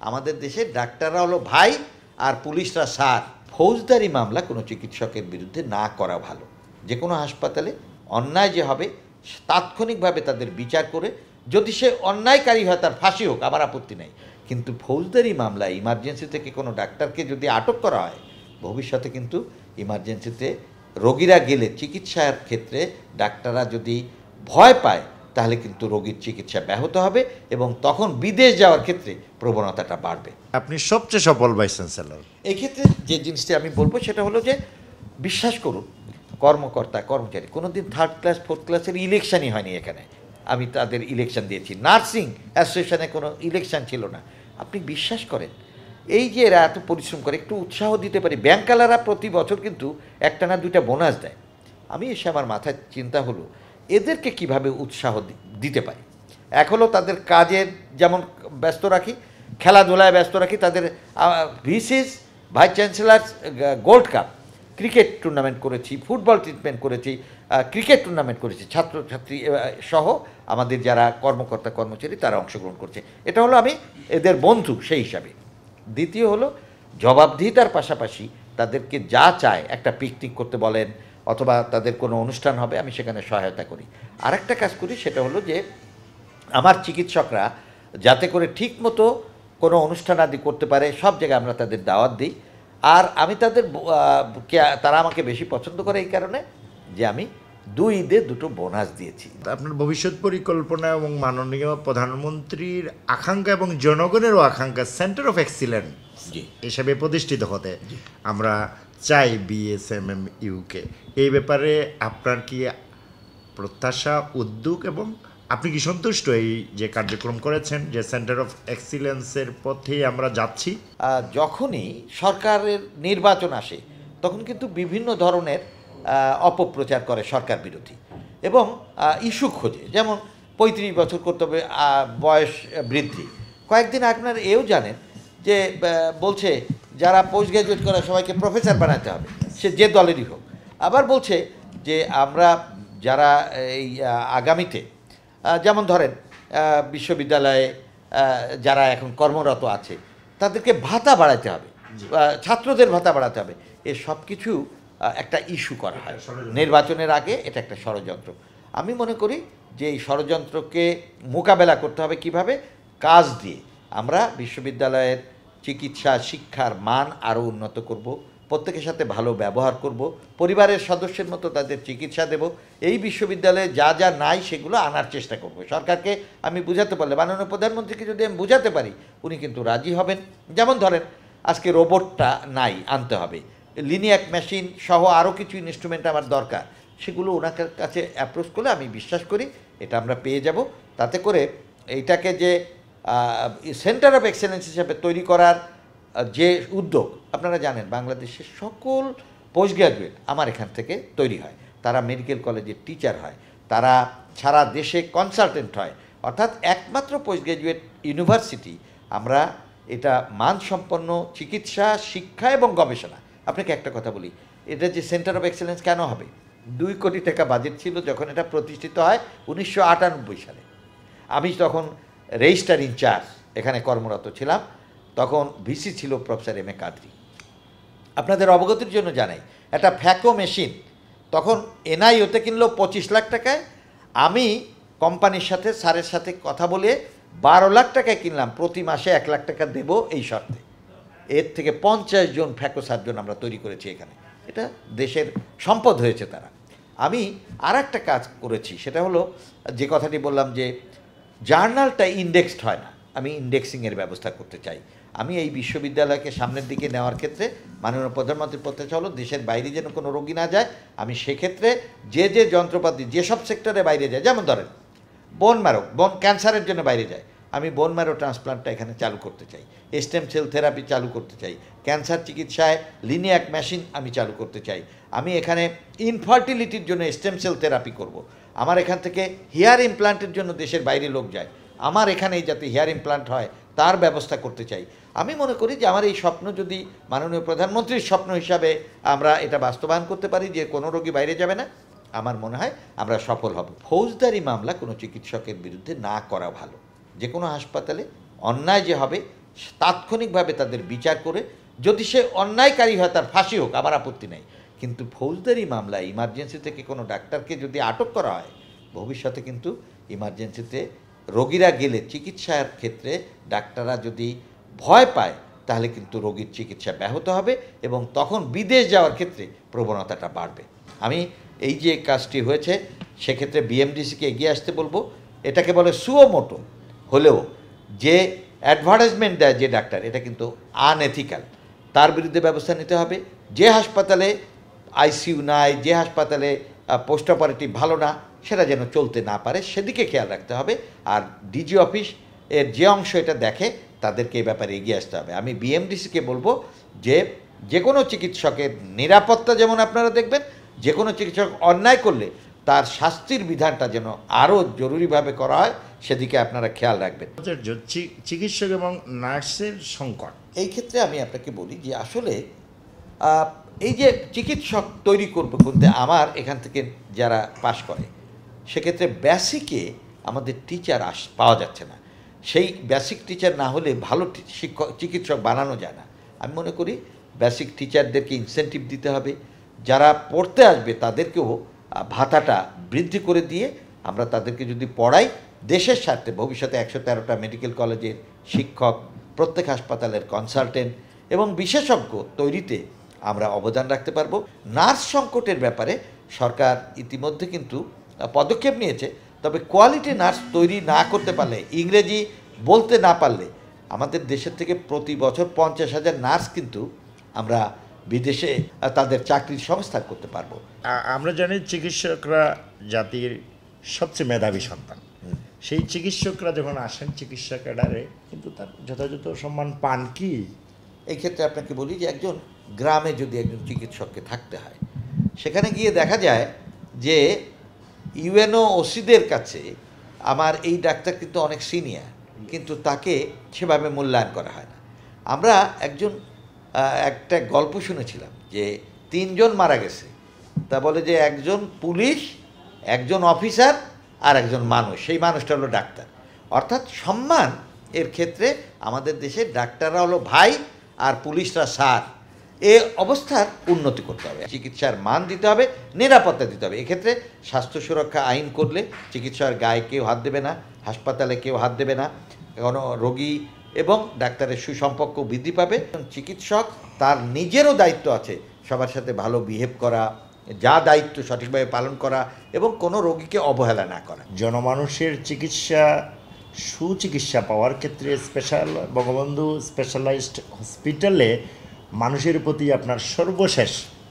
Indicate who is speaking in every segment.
Speaker 1: আমাদের দেশে ডাক্তাররা হলো ভাই আর পুলিশরা স্যার। ফৌজদারি মামলা কোনো চিকিৎসকের বিরুদ্ধে না করা ভালো। যে কোনো হাসপাতালে অন্যায় যে হবে তাৎক্ষণিকভাবে তাদের বিচার করে, যদি সে অন্যায়কারী হয় তার ফাঁসি হোক, আমার আপত্তি নেই। কিন্তু ফৌজদারি মামলায় ইমার্জেন্সি থেকে কোনো ডাক্তারকে যদি আটক করা হয়, ভবিষ্যতে কিন্তু ইমার্জেন্সিতে রোগীরা গেলে চিকিৎসার ক্ষেত্রে ডাক্তাররা যদি ভয় পায় তাহলে কিন্তু রোগীর চিকিৎসা ব্যাহত হবে এবং তখন বিদেশ যাওয়ার ক্ষেত্রে প্রবণতাটা বাড়বে।
Speaker 2: আপনি সবচেয়ে সফল ভাইস চ্যান্সেলর।
Speaker 1: এই ক্ষেত্রে যে জিনিসটি আমি বলবো সেটা হলো যে বিশ্বাস করুন, কর্মকর্তা কর্মচারী কোনো দিন থার্ড ক্লাস ফোর্থ ক্লাসের ইলেকশনই হয়নি এখানে। আমি তাদের ইলেকশন দিয়েছি। নার্সিং অ্যাসোসিয়েশনে কোনো ইলেকশন ছিল না। আপনি বিশ্বাস করেন, এই যে এরা এত পরিশ্রম করে, একটু উৎসাহ দিতে পারি। ব্যাংকালারা প্রতি বছর কিন্তু একটা না দুইটা বোনাস দেয়। আমি এসে আমার মাথায় চিন্তা হলো এদেরকে কিভাবে উৎসাহ দিতে পারি। এক হলো তাদের কাজের যেমন ব্যস্ত রাখি, খেলাধুলায় ব্যস্ত রাখি। তাদের ভিসিস vice chancellor gold cup cricket tournament করেছি, ফুটবল ট্রিটমেন্ট করেছি, ক্রিকেট টুর্নামেন্ট করেছি, ছাত্রছাত্রী সহ আমাদের যারা কর্মকর্তা কর্মচারী তারা অংশগ্রহণ করছে। এটা হলো আমি এদের বন্ধু সেই হিসাবে। দ্বিতীয় হলো জবাবদিহিতার পাশাপাশি তাদেরকে যা চায়, একটা পিকনিক করতে বলেন অথবা তাদের কোনো অনুষ্ঠান হবে, আমি সেখানে সহায়তা করি। আরেকটা কাজ করি, সেটা হলো যে আমার চিকিৎসকরা যাতে করে ঠিকমতো কোনো অনুষ্ঠান আদি করতে পারে, সব জায়গায় আমরা তাদের দাওয়াত দিই। আর আমি তারা আমাকে বেশি পছন্দ করে এই কারণে যে আমি 2 ঈদে 2টো বোনাস দিয়েছি।
Speaker 2: আপনার ভবিষ্যৎ পরিকল্পনা এবং মাননীয় প্রধানমন্ত্রীর আকাঙ্ক্ষা এবং জনগণেরও আকাঙ্ক্ষা সেন্টার অফ এক্সিলেন্স হিসেবে প্রতিষ্ঠিত হতে আমরা চাই BSMMUকে। এই ব্যাপারে আপনার কি প্রত্যাশা, উদ্যোগ এবং আপনি কি সন্তুষ্ট এই যে কার্যক্রম করেছেন, যে সেন্টার অফ এক্সিলেন্সের পথেই আমরা যাচ্ছি?
Speaker 1: যখনই সরকারের নির্বাচন আসে তখন কিন্তু বিভিন্ন ধরনের অপপ্রচার করে সরকার বিরোধী এবং ইস্যু খোঁজে। যেমন 35 বছর করতে হবে বয়স বৃদ্ধি। কয়েকদিন আপনার এও জানেন যে বলছে যারা পোস্ট গ্র্যাজুয়েট করে সবাইকে প্রফেসর বানাতে হবে, সে যে দলেরই হোক। আবার বলছে যে আমরা যারা এই আগামীতে যেমন ধরেন বিশ্ববিদ্যালয়ে যারা এখন কর্মরত আছে তাদেরকে ভাতা বাড়াতে হবে, ছাত্রদের ভাতা বাড়াতে হবে। এ সব কিছু একটা ইস্যু করা হয় নির্বাচনের আগে। এটা একটা ষড়যন্ত্র। আমি মনে করি যে এই ষড়যন্ত্রকে মোকাবেলা করতে হবে কিভাবে? কাজ দিয়ে। আমরা বিশ্ববিদ্যালয়ের চিকিৎসা শিক্ষার মান আরও উন্নত করব, প্রত্যেকের সাথে ভালো ব্যবহার করব, পরিবারের সদস্যের মতো তাদের চিকিৎসা দেব। এই বিশ্ববিদ্যালয়ে যা যা নাই সেগুলো আনার চেষ্টা করব। সরকারকে আমি বুঝাতে পারলে, মাননীয় প্রধানমন্ত্রীকে যদি আমি বুঝাতে পারি, উনি কিন্তু রাজি হবেন। যেমন ধরেন আজকে রোবটটা নাই, আনতে হবে। লিনিয়াক মেশিন সহ আরও কিছু ইনস্ট্রুমেন্ট আমার দরকার, সেগুলো ওনার কাছে অ্যাপ্রোচ করলে আমি বিশ্বাস করি এটা আমরা পেয়ে যাব। তাতে করে এইটাকে যে সেন্টার অফ এক্সেলেন্স হিসাবে তৈরি করার যে উদ্যোগ, আপনারা জানেন বাংলাদেশের সকল পোস্ট গ্র্যাজুয়েট আমার এখান থেকে তৈরি হয়। তারা মেডিকেল কলেজের টিচার হয়, তারা সারা দেশে কনসালটেন্ট হয়। অর্থাৎ একমাত্র পোস্ট গ্র্যাজুয়েট ইউনিভার্সিটি আমরা। এটা মানসম্পন্ন চিকিৎসা শিক্ষা এবং গবেষণা। আপনাকে একটা কথা বলি, এটা যে সেন্টার অফ এক্সেলেন্স কেন হবে? 2 কোটি টাকা বাজেট ছিল যখন এটা প্রতিষ্ঠিত হয় 1998 সালে। আমি তখন রেজিস্ট্রার ইনচার্জ এখানে কর্মরত ছিলাম। তখন ভিসি ছিল প্রফেসর M A কাদরি। আপনাদের অবগতির জন্য জানাই, একটা ফ্যাকো মেশিন তখন NIOতে কিনলো 25 লাখ টাকায়। আমি কোম্পানির সাথে স্যারের সাথে কথা বলে 12 লাখ টাকায় কিনলাম, প্রতি মাসে 1 লাখ টাকা দেব এই শর্তে। এর থেকে 50 জন ফ্যাকো সার্জন আমরা তৈরি করেছি এখানে। এটা দেশের সম্পদ হয়েছে তারা। আমি আর একটা কাজ করেছি, সেটা হলো যে কথাটি বললাম যে জার্নালটা ইন্ডেক্সড হয় না, আমি ইন্ডেক্সিংয়ের ব্যবস্থা করতে চাই। আমি এই বিশ্ববিদ্যালয়কে সামনের দিকে নেওয়ার ক্ষেত্রে মাননীয় প্রধানমন্ত্রীর প্রত্যাশা হলো দেশের বাইরে যেন কোনো রোগী না যায়। আমি সেক্ষেত্রে যে যে যন্ত্রপাতি যেসব সেক্টরে বাইরে যায়, যেমন ধরেন বোন ক্যান্সারের জন্য বাইরে যায়, আমি বোন ম্যারো ট্রান্সপ্লান্টটা এখানে চালু করতে চাই, স্টেম সেল থেরাপি চালু করতে চাই, ক্যান্সার চিকিৎসায় লিনিয়াক মেশিন আমি চালু করতে চাই। আমি এখানে ইনফার্টিলিটির জন্য স্টেম সেল থেরাপি করব। আমার এখান থেকে হেয়ার ইমপ্লান্টের জন্য দেশের বাইরে লোক যায়, আমার এখানেই যাতে হেয়ার ইমপ্লান্ট হয় তার ব্যবস্থা করতে চাই। আমি মনে করি যে আমার এই স্বপ্ন যদি মাননীয় প্রধানমন্ত্রীর স্বপ্ন হিসাবে আমরা এটা বাস্তবায়ন করতে পারি যে কোনো রোগী বাইরে যাবে না, আমার মনে হয় আমরা সফল হব। ফৌজদারি মামলা কোনো চিকিৎসকের বিরুদ্ধে না করা ভালো। যে কোনো হাসপাতালে অন্যায় যে হবে তাৎক্ষণিকভাবে তাদের বিচার করে যদি সে অন্যায়কারী হয় তার ফাঁসি হোক, আমার আপত্তি নেই। কিন্তু ফৌজদারি মামলায় ইমার্জেন্সি থেকে কোনো ডাক্তারকে যদি আটক করা হয়, ভবিষ্যতে কিন্তু ইমার্জেন্সিতে রোগীরা গেলে চিকিৎসার ক্ষেত্রে ডাক্তাররা যদি ভয় পায় তাহলে কিন্তু রোগীর চিকিৎসা ব্যাহত হবে এবং তখন বিদেশ যাওয়ার ক্ষেত্রে প্রবণতাটা বাড়বে। আমি এই যে কাজটি হয়েছে সেক্ষেত্রে বিএমডিসিকে এগিয়ে আসতে বলবো। এটাকে বলে সুও মোটো হলেও যে অ্যাডভার্টাইজমেন্ট দেয় যে ডাক্তার, এটা কিন্তু আনএথিক্যাল, তার বিরুদ্ধে ব্যবস্থা নিতে হবে। যে হাসপাতালে আইসিইউ নাই, যে হাসপাতালে পোস্ট অপারেটিভ ভালো না, সেটা যেন চলতে না পারে সেদিকে খেয়াল রাখতে হবে। আর ডিজি অফিস এর যে অংশ এটা দেখে তাদেরকে এই ব্যাপারে এগিয়ে আসতে হবে। আমি বিএমডিসিকে বলবো যে কোনো চিকিৎসকের নিরাপত্তা যেমন আপনারা দেখবেন, যে কোনো চিকিৎসক অন্যায় করলে তার শাস্তির বিধানটা যেন আরও জরুরিভাবে করা হয় সেদিকে আপনারা খেয়াল রাখবেন।
Speaker 2: চিকিৎসক এবং নার্সের সংকট,
Speaker 1: এই ক্ষেত্রে আমি আপনাকে বলি যে আসলে এই যে চিকিৎসক তৈরি করবো বলতে আমার এখান থেকে যারা পাশ করে সেক্ষেত্রে বেসিকে আমাদের টিচার পাওয়া যাচ্ছে না। সেই বেসিক টিচার না হলে ভালো চিকিৎসক বানানো যায় না। আমি মনে করি বেসিক টিচারদেরকে ইনসেন্টিভ দিতে হবে, যারা পড়তে আসবে তাদেরকেও ভাতাটা বৃদ্ধি করে দিয়ে আমরা তাদেরকে যদি পড়াই দেশের স্বার্থে, ভবিষ্যতে 113টা মেডিকেল কলেজের শিক্ষক, প্রত্যেক হাসপাতালের কনসালটেন্ট এবং বিশেষজ্ঞ তৈরিতে আমরা অবদান রাখতে পারবো। নার্স সংকটের ব্যাপারে সরকার ইতিমধ্যে কিন্তু পদক্ষেপ নিয়েছে, তবে কোয়ালিটি নার্স তৈরি না করতে পারলে, ইংরেজি বলতে না পারলে আমাদের দেশের থেকে প্রতি বছর 50,000 নার্স কিন্তু আমরা বিদেশে তাদের চাকরির সংস্থান করতে পারবো।
Speaker 2: আমরা জানি চিকিৎসকরা জাতির সবচেয়ে মেধাবী সন্তান। সেই চিকিৎসকরা যখন আসেন চিকিৎসা ক্যাডারে, কিন্তু তার যথাযথ সম্মান পান কি?
Speaker 1: এই ক্ষেত্রে আপনাকে বলি যে একজন গ্রামে যদি একজন চিকিৎসককে থাকতে হয়, সেখানে গিয়ে দেখা যায় যে ইউএনও ওসিদের কাছে আমার এই ডাক্তার কিন্তু অনেক সিনিয়র, কিন্তু তাকে সেভাবে মূল্যায়ন করা হয় না। আমরা একটা গল্প শুনেছিলাম যে 3 জন মারা গেছে, তা বলে যে একজন পুলিশ, একজন অফিসার আর একজন মানুষ, সেই মানুষটা হলো ডাক্তার। অর্থাৎ সম্মান এর ক্ষেত্রে আমাদের দেশে ডাক্তাররা হলো ভাই আর পুলিশরা স্যার। এ অবস্থার উন্নতি করতে হবে, চিকিৎসার মান দিতে হবে, নিরাপত্তা দিতে হবে। এক্ষেত্রে স্বাস্থ্য সুরক্ষা আইন করলে চিকিৎসার গায়ে কেউ হাত দেবে না, হাসপাতালে কেউ হাত দেবে না, কোনো রোগী এবং ডাক্তারের সুসম্পর্ক বৃদ্ধি পাবে। চিকিৎসক তার নিজেরও দায়িত্ব আছে সবার সাথে ভালো বিহেভ করা, যা দায়িত্ব সঠিকভাবে পালন করা এবং কোনো রোগীকে অবহেলা না করা।
Speaker 2: জনমানুষের সুচিকিৎসা পাওয়ার ক্ষেত্রে বঙ্গবন্ধু স্পেশালাইজড হসপিটালে মানুষের প্রতি আপনার সর্বশেষ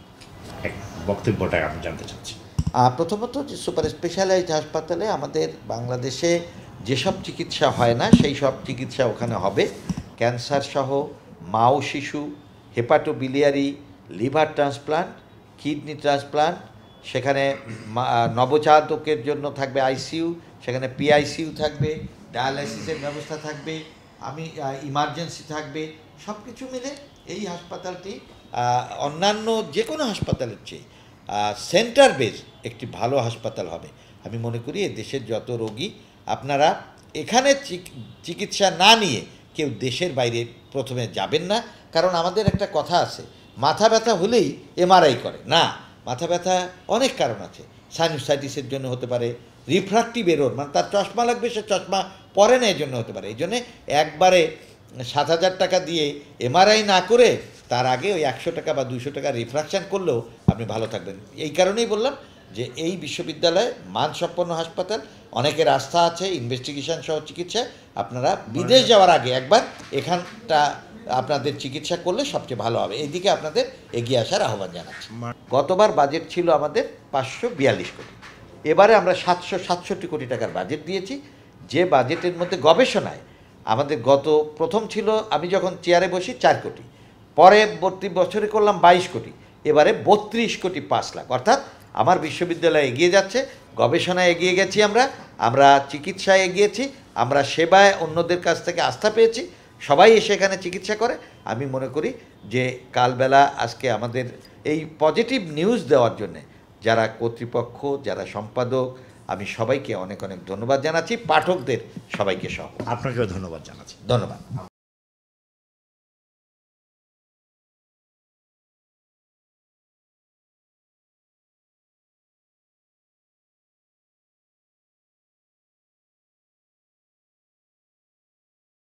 Speaker 2: এক বক্তব্যটা আমি জানতে চাচ্ছি।
Speaker 1: প্রথমত যে সুপার স্পেশালাইজড হাসপাতালে আমাদের বাংলাদেশে যেসব চিকিৎসা হয় না সেই সব চিকিৎসা ওখানে হবে। ক্যান্সার সহ মা ও শিশু, hepatobiliary, liver transplant, kidney transplant, সেখানে নবজাতকের জন্য থাকবে আইসিইউ, সেখানে পিআইসিইউ থাকবে, ডায়ালাইসিসের ব্যবস্থা থাকবে, ইমার্জেন্সি থাকবে। সব কিছু মিলে এই হাসপাতালটি অন্যান্য যে কোনো হাসপাতালের চেয়ে সেন্টার বেস একটি ভালো হাসপাতাল হবে। আমি মনে করি এই দেশের যত রোগী আপনারা এখানে চিকিৎসা না নিয়ে কেউ দেশের বাইরে প্রথমে যাবেন না। কারণ আমাদের একটা কথা আছে, মাথা ব্যথা হলেই এমআরআই করে না। মাথা ব্যথা অনেক কারণ আছে, সাইনোসাইটিসের জন্য হতে পারে, রিফ্রাক্টিভ এরর মানে তার চশমা লাগবে, সে চশমা পরে না, এই জন্য হতে পারে। এই জন্যে একবারে 7,000 টাকা দিয়ে এমআরআই না করে তার আগে ওই 100 টাকা বা 200 টাকা রিফ্রাকশান করলেও আপনি ভালো থাকবেন। এই কারণেই বললাম যে এই বিশ্ববিদ্যালয়ে মানসম্পন্ন হাসপাতাল, অনেকের আস্থা আছে ইনভেস্টিগেশন সহ চিকিৎসায়। আপনারা বিদেশ যাওয়ার আগে একবার এখানটা আপনাদের চিকিৎসা করলে সবচেয়ে ভালো হবে। এইদিকে আপনাদের এগিয়ে আসার আহ্বান জানাচ্ছি। গতবার বাজেট ছিল আমাদের 542 কোটি, এবারে আমরা 767 কোটি টাকার বাজেট দিয়েছি। যে বাজেটের মধ্যে গবেষণায় আমাদের প্রথম ছিল, আমি যখন চেয়ারে বসি 4 কোটি, পরবর্তী বছরে করলাম 22 কোটি, এবারে 32 কোটি 5 লাখ। অর্থাৎ আমার বিশ্ববিদ্যালয় এগিয়ে যাচ্ছে, গবেষণায় এগিয়ে গেছি, আমরা চিকিৎসায় এগিয়েছি, আমরা সেবায় অন্যদের কাছ থেকে আস্থা পেয়েছি, সবাই এসে এখানে চিকিৎসা করে। আমি মনে করি যে কালবেলা আজকে আমাদের এই পজিটিভ নিউজ দেওয়ার জন্যে যারা কর্তৃপক্ষ, যারা সম্পাদক, আমি সবাইকে অনেক অনেক ধন্যবাদ জানাচ্ছি, পাঠকদের সবাইকে সহ
Speaker 2: আপনাকেও ধন্যবাদ জানাচ্ছি।
Speaker 1: ধন্যবাদ।